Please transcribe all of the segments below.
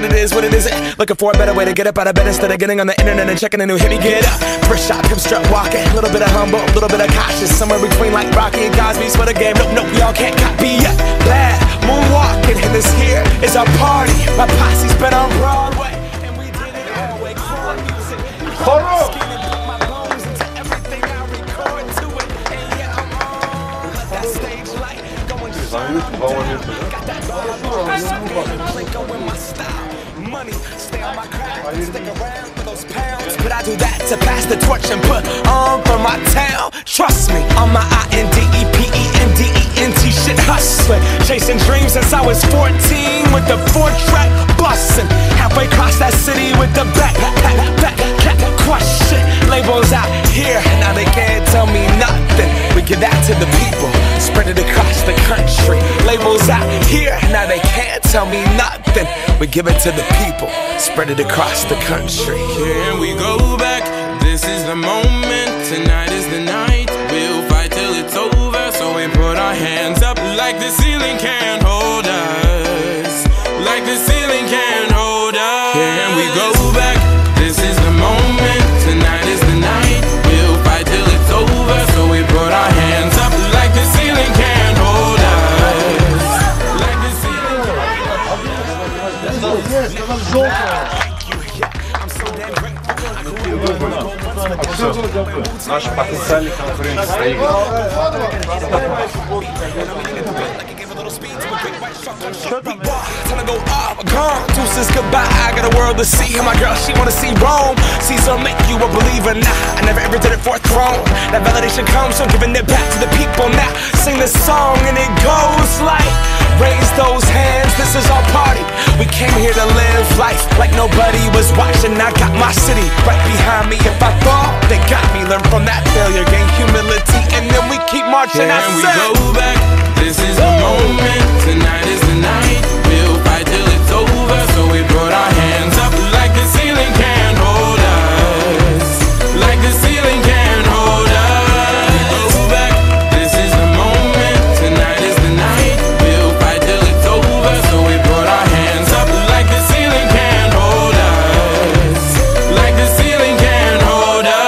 it is, what it isn't. Looking for a better way to get up out of bed instead of getting on the internet and checking a new hit. Me get up, first shot, hip strut walking. A little bit of humble, a little bit of cautious. Somewhere between like Rocky and Cosby's for the game. Nope, y'all can't copy yet. Bad moonwalking, and this here is our party. My posse's been on Broadway, and we did it all way. Core music, skin and put my bones into everything I record to it. And yeah, I'm on. Let that stage light going shine. Got that Blinko in my style. Money, stay on my craft, stick around for those pounds. But I do that to pass the torch and put on for my town. Trust me, on my INDEPENDENT shit hustling. Chasing dreams since I was 14 with the 4-track bustin'. Halfway across that city with the back crush shit. Labels out here, now they can't tell me nothing. We give that to the people, spread it across the country. Labels out here, now they can't tell me nothing. We give it to the people, spread it across the country. Here we go back, this is the moment. Tonight is the night, we'll fight till it's over. So we put our hands up like the ceiling can't hold us. Like the ceiling can't hold us. Here we go back, this is the moment. Tonight is the night, we'll fight till it's over. So we put our hands up like the ceiling can't hold us. Like the ceiling can't hold us. Наш потенциальный конкурент стоит. Time to go off, gone. Deuces goodbye. I got a world to see. And my girl, she wanna see Rome. Caesar make you a believer. Nah, I never ever did it for a throne. That validation comes from giving it back to the people. Now sing this song and it goes like, raise those hands. This is our party. We came here to live life like nobody was watching. I got my city right behind me. If I fall, they got me. Learn from that failure, gain humility, and then we keep marching. Can we go back? This is the moment. Tonight is the night. We'll fight till it's over. So we put our hands up like the ceiling can't hold us. Like the ceiling can't hold us. Go back. This is the moment. Tonight is the night. We'll fight till it's over. So we put our hands up like the ceiling can't hold us. Like the ceiling can't hold us.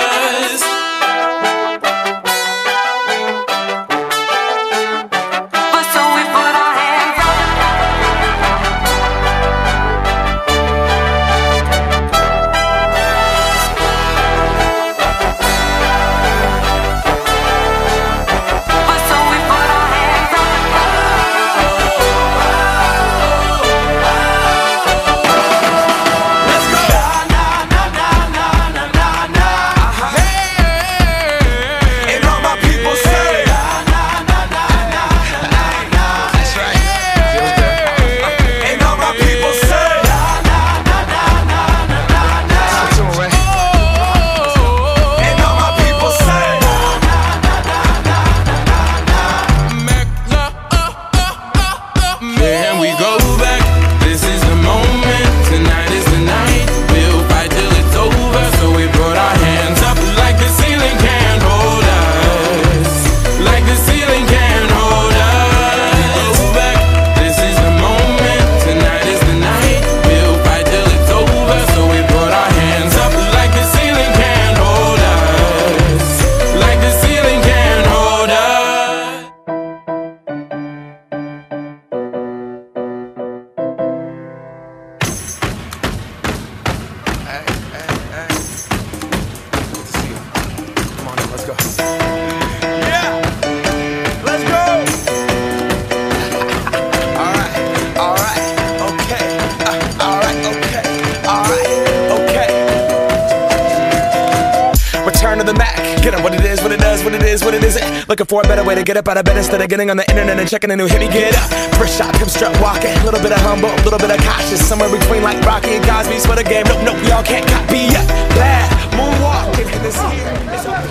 Return to the Mac. Get up what it is, what it does, what it is, what it isn't. Looking for a better way to get up out of bed instead of getting on the internet and checking a new hit. Me get up, first shot, hip strut walking. A little bit of humble, a little bit of cautious. Somewhere between like Rocky and Cosby's for the game. Nope, y'all can't copy yet. Bad moonwalking, and this here is a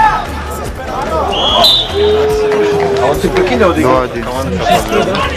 А вот ты покинул 2-1.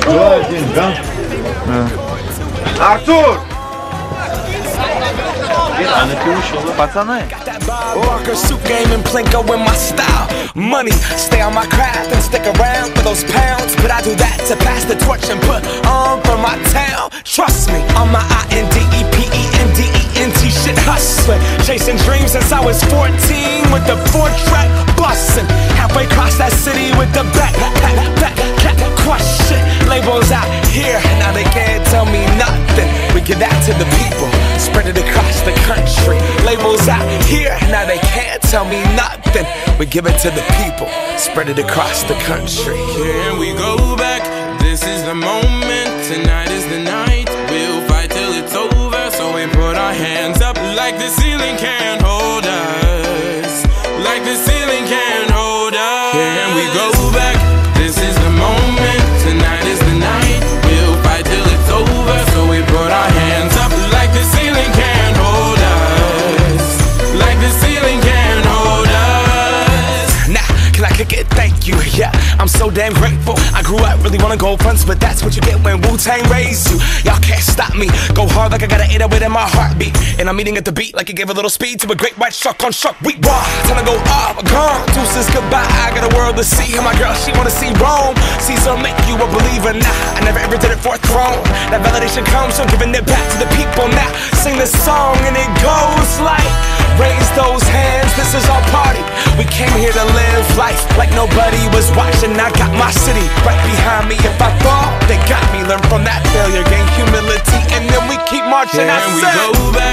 2-1, да? Артур! Пацаны. Walker suit game and Plinko in my style. Money, stay on my craft and stick around for those pounds. But I do that to pass the torch and put on for my town. Trust me, on my INDEPENDENT shit hustling. Chasing dreams since I was 14 with the 4-track bustin'. Halfway across that city with the back crush shit. Labels out here, now they can't tell me nothing. We give that to the people, spread it across the country. Labels out here, now they can't tell me nothing. We give it to the people, spread it across the country. Here we go back, this is the moment, tonight is the night. We'll fight till it's over, so we put our hands up like the ceiling can't hold us. Like the ceiling can't hold us. Here we go back, this is the moment, tonight is the night. We'll fight till it's over, so we put our hands up like the ceiling can't hold us. Like the ceiling can't hold us. Now, can I kick it? Thank you, yeah, I'm so damn grateful. I grew up really wanna go fronts, but that's what you get when Wu-Tang raised you. Y'all can't stop me, go hard like I got an 808 in my heartbeat. And I'm eating at the beat like it gave a little speed to a great white shark on Shark Week. Raw, time to go off, gone, deuces goodbye. I got a world to see, and my girl, she wanna see Rome. Caesar make you a believer, nah, I never ever did it for a throne. That validation comes from giving it back to the people. Now, sing this song and it goes like, raise those hands, this is our party. We came here to live life like nobody was watching. I got my city right behind me. If I fall, they got me. Learn from that failure, gain humility, and then we keep marching. And we go back.